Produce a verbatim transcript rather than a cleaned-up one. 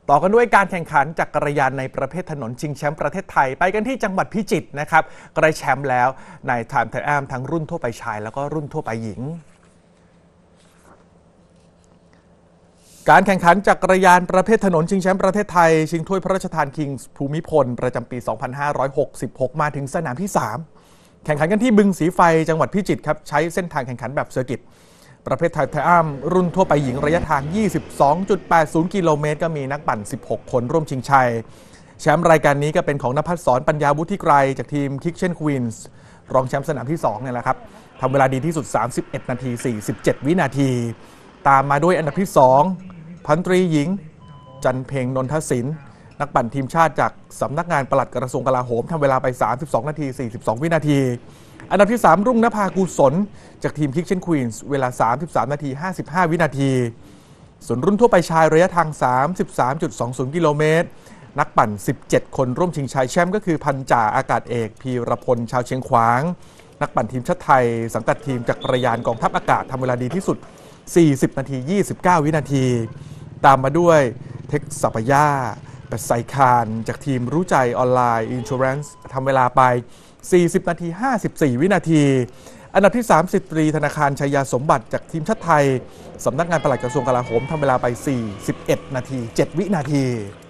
ต่อกันด้วยการแข่งขันจักรยานในประเภทถนนชิงแชมป์ประเทศไทยไปกันที่จังหวัดพิจิตรนะครับก็ได้แชมป์แล้วในไทม์ไทอัมทั้งรุ่นทั่วไปชายแล้วก็รุ่นทั่วไปหญิงการแข่งขันจักรยานประเภทถนนชิงแชมป์ประเทศไทยชิงถ้วยพระราชทานคิงส์ภูมิพลประจำปี สองพันห้าร้อยหกสิบหก มาถึงสนามที่ สาม แข่งขันกันที่บึงสีไฟจังหวัดพิจิตรครับใช้เส้นทางแข่งขันแบบเซอร์กิตประเภทไทม์ไทอัมรุ่นทั่วไปหญิงระยะทาง ยี่สิบสองจุดแปดศูนย์ กิโลเมตรก็มีนักปั่นสิบหกคนร่วมชิงชัยแชมป์รายการนี้ก็เป็นของณภัสสรปัญญาวุฒิไกรจากทีมคิกเช่นควีนส์รองแชมป์สนามที่สองเนี่ยแหละครับทำเวลาดีที่สุดสามสิบเอ็ดนาทีสี่สิบเจ็ดวินาทีตามมาด้วยอันดับที่สองพันตรีหญิงจันเพ็งนนทศิลป์นักปั่นทีมชาติจากสำนักงานปลัดกระทรวงกลาโหมทำเวลาไปสามสิบสองนาทีสี่สิบสองวินาทีอันดับที่สามรุ่งนภากุศลจากทีมคิกเช่นควีนส์เวลาสามสิบสามนาทีห้าสิบห้าวินาทีส่วนรุ่นทั่วไปชายระยะทาง สามสิบสามจุดสองศูนย์ กิโลเมตรนักปั่นสิบเจ็ดคนร่วมชิงชัยแชมป์ก็คือพันจ่าอากาศเอกพีรพลชาวเชียงขวางนักปั่นทีมชาติไทยสังกัดทีมจักรยานกองทัพอากาศทำเวลาดีที่สุดสี่สิบนาทียี่สิบเก้าวินาทีตามมาด้วยเท็กซัปยาแบสไซคารจากทีมรู้ใจออนไลน์อินชัวแรนซ์ทำเวลาไปสี่สิบนาทีห้าสิบสี่วินาทีอันดับที่สามสิบตรีธนาคารชัยยาสมบัติจากทีมชาติไทยสำนักงานปลัดกระทรวงกลาโหมทำเวลาไปสี่สิบเอ็ดนาทีเจ็ดวินาที